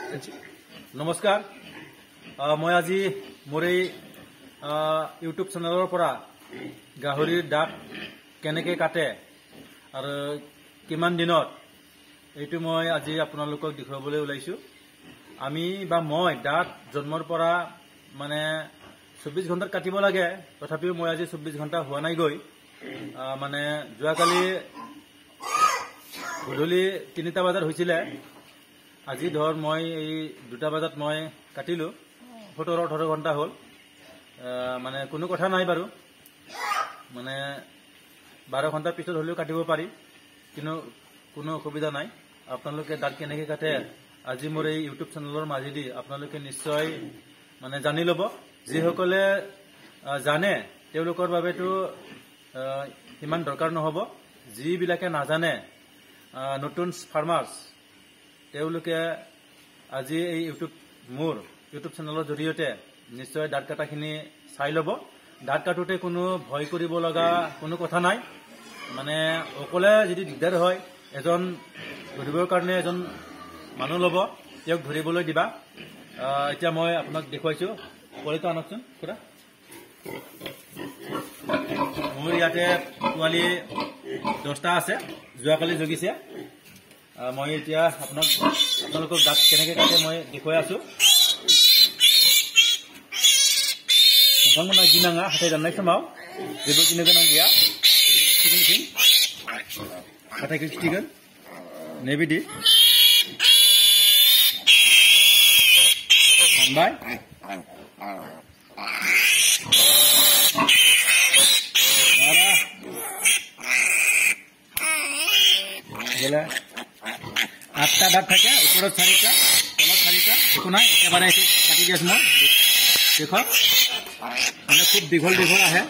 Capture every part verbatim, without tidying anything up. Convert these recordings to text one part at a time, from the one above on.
নমস্কাৰ মই আজি মোৰ এই ইউটিউব চেনেলৰ পৰা গাহৰিৰ দাঁত কেনেকৈ কাটে আৰু কিমান দিনত এইটো মই আজি আপোনালোকক দেখুৱাবলৈ ওলাইছো। আমি বা মই দাঁত জন্মৰ পৰা মানে চৌব্বিছ ঘণ্টাত কাটিব লাগে, তথাপিও মই আজি চৌব্বিছ ঘণ্টা হোৱা নাই গৈ মানে যোৱাকালি গধূলি তিনিটা বজাত হৈছিলে। আজি ধৰ মই এই দুটা বজাত মই কাটিলো, সোতৰ ওঠৰ ঘণ্টা হ'ল। মানে কোনো কথা নাই বাৰু, মানে বাৰ ঘণ্টাৰ পিছত হ'লেও কাটিব পাৰি, কিন্তু কোনো অসুবিধা নাই। আপোনালোকে দাঁত কেনেকৈ কাটে আজি মোৰ এই ইউটিউব চেনেলৰ মাজেদি আপোনালোকে নিশ্চয় মানে জানি ল'ব। যিসকলে জানে তেওঁলোকৰ বাবেতো ইমান দৰকাৰ নহ'ব, যিবিলাকে নাজানে নতুন ফাৰ্মাৰ্ছ তেওঁলোকে আজি এই ইউটিউব মোৰ ইউটিউব চেনেলৰ জৰিয়তে নিশ্চয় দাঁত কাটাখিনি চাই ল'ব। দাঁত কাটোতে কোনো ভয় কৰিব লগা কোনো কথা নাই। মানে অকলে যদি দিগদাৰ হয়, এজন ধৰিবৰ কাৰণে এজন মানুহ ল'ব, তেওঁক ধৰিবলৈ দিবা। এতিয়া মই আপোনাক দেখুৱাইছোঁ, পোৱালিটো আনকচোন খুৰা। মোৰ ইয়াতে পোৱালি দহটা আছে, যোৱাকালি জগিছে। মই এতিয়া আপোনাক আপোনালোকৰ দাঁত কেনেকৈ কাটে মই দেখুৱাই আছোঁ। नोंथांमोना गिनाङा, हाथाय दाननाय समाव जेबो गिनो गोनां गैया। खिथिगोन हाथायखौ खिथिगोन नैबिदि दानबाय। बारा আঠটা দাঁত থাকে, ওপৰত চাৰিটা তলত চাৰিটা, একো নাই, একেবাৰে এইটো কাটি দি আছো মই। দেখক মানে খুব দীঘল দীঘল আহে।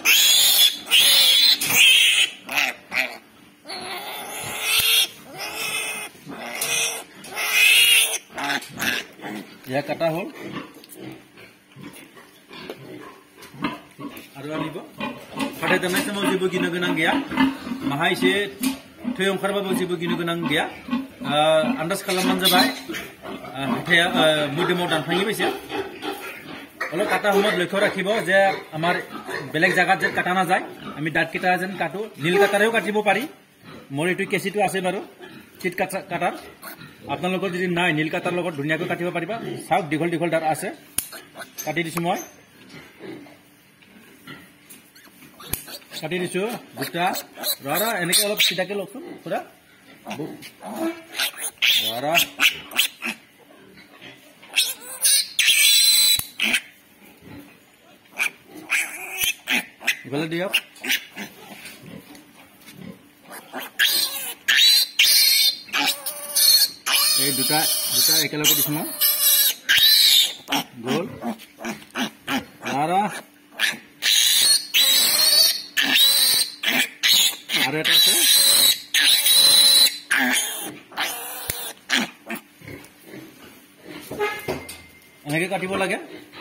ইয়াক কাটা হ'ল আৰু আনিব। हाथाय दाननाय समाव जेबो गिनो गोनां गैया, माहा एसे थै ओंखारबाबो जेबो गिनो गोनां गैया। आन्दाज खालामबानो जाबाय हाथाया मोदोमाव दानफाङि बायसा। অলপ কাটা সময়ত লক্ষ্য ৰাখিব যে আমাৰ বেলেগ জাগাত যেন কাটা নাযায়। আমি দাঁতকেইটা যেন কাটো, নীল কাটাৰেও কাটিব পাৰি। মোৰ এইটো কেঁচিটো আছে বাৰু, চিট কাটাৰ। আপোনালোকৰ যদি নাই, নীল কাটাৰ লগত ধুনীয়াকৈ কাটিব পাৰিবা। চাওক দীঘল দীঘল দাঁত আছে, কাটি দিছোঁ মই। কাটি দিছোঁ দুটা। ৰা এনেকৈ অলপ চিধাকৈ লওকচোন পুৰা। ৰা ইফালে দিয়ক। এই দুটা দুটা একেলগে দিছোঁ মই। গ'ল ৰা আৰু এটা আছে। এনেকৈ কাটিব লাগে।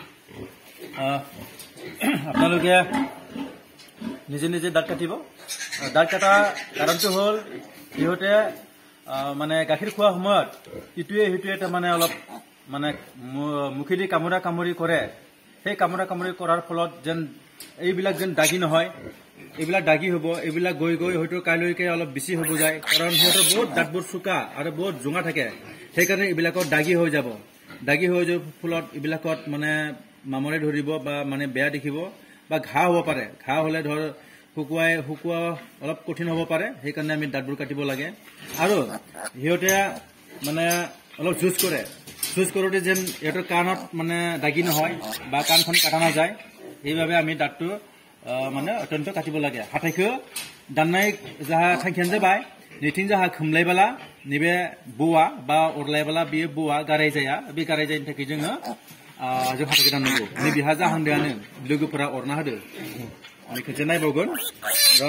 আপোনালোকে নিজে নিজে দাঁত কাটিব। দাঁত কটা কাৰণটো হ'ল সিহঁতে মানে গাখীৰ খোৱাৰ সময়ত ইটোৱে সিটোৱে তাৰমানে অলপ মানে মুখেদি কামোৰা কামুৰি কৰে। সেই কামোৰা কামুৰি কৰাৰ ফলত যেন এইবিলাক যেন দাগি নহয়, এইবিলাক দাগি হ'ব। এইবিলাক গৈ গৈ হয়তো কাইলৈকে অলপ বেছি হ'ব যায়, কাৰণ সিহঁতৰ বহুত দাঁতবোৰ চোকা আৰু বহুত জোঙা থাকে। সেইকাৰণে এইবিলাকত দাগি হৈ যাব। দাগি হৈ যোৱাৰ ফলত এইবিলাকত মানে মামৰে ধৰিব বা মানে বেয়া দেখিব বা ঘাঁ হ'ব পাৰে। ঘাঁ হ'লে ধৰ শুকুৱাই শুকোৱা অলপ কঠিন হ'ব পাৰে। সেইকাৰণে আমি দাঁতবোৰ কাটিব লাগে। আৰু সিহঁতে মানে অলপ যুঁজ কৰে, যুঁজ কৰোঁতে যেন সিহঁতৰ কাণত মানে দাগি নহয় বা কাণখন কাটা নাযায়, সেইবাবে আমি দাঁতটো মানে অত্যন্ত কাটিব লাগে। हाथायखौ दाननाय जाहा थांखियानो जाबाय नैथिं जाहा खोमलायबोला नैबे बौवा बा अरलायबोला बेयो बौवा गाराय जाया। बे गाराय जायैनि थाखाय जोङो जों हाथायखौ दाननांगौ। नै बेहा जाहांदोआनो, लोगोफोरा अरना होदो। আমি খেতে নাইবাवगोन र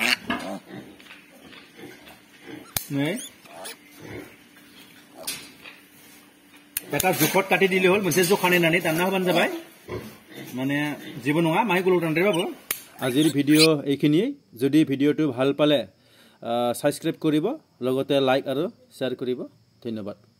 नै এটা জোখত কাটি দিলে হ'ল। मोनसे जखा नायनानै दानना होबानो जाबाय, মানে जेबो नङा, माहाय गोलाव दानद्रायबाबो। আজিৰ ভিডিঅ' এইখিনিয়ে। যদি ভিডিঅ'টো ভাল পালে সাবস্ক্ৰাইব কৰিব, লগতে লাইক আৰু শ্বেয়াৰ কৰিব। ধন্যবাদ।